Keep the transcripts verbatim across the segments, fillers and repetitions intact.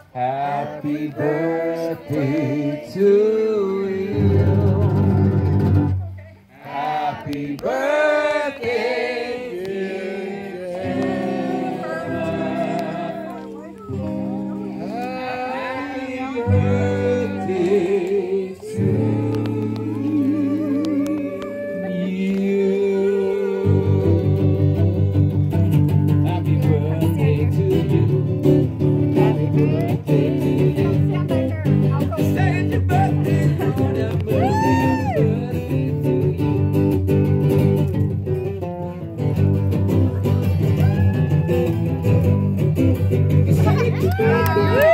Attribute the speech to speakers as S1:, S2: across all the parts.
S1: Happy birthday to you. Happy birthday, dear Jenna. Happy birthday to you. Happy birthday to you. Happy birthday to you. Say your birthday, Lord, happy birthday, happy birthday to you. Say your birthday.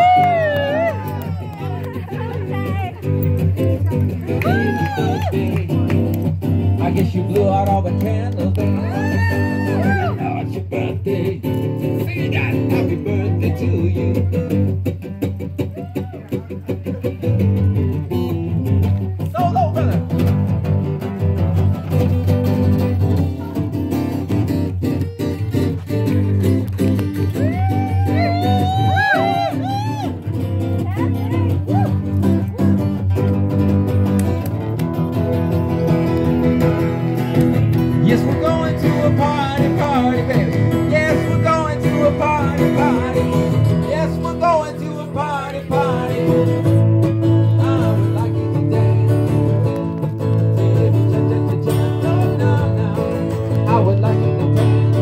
S1: I guess you blew out all the candles. Now it's your birthday. Sing that happy birthday to you. Solo, brother. Yes, we're going to a party, party, baby. Yes, we're going to a party, party. Yes, we're going to a party, party. I would like you to dance. No, no, no. I would like you to dance.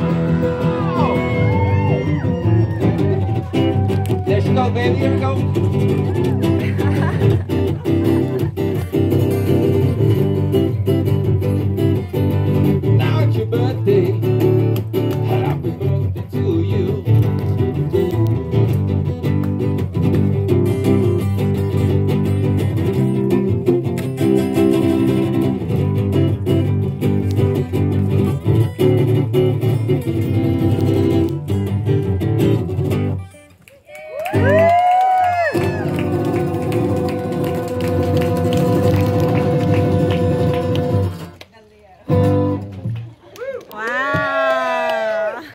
S1: Yeah. Wow. There she goes, baby. Here we go.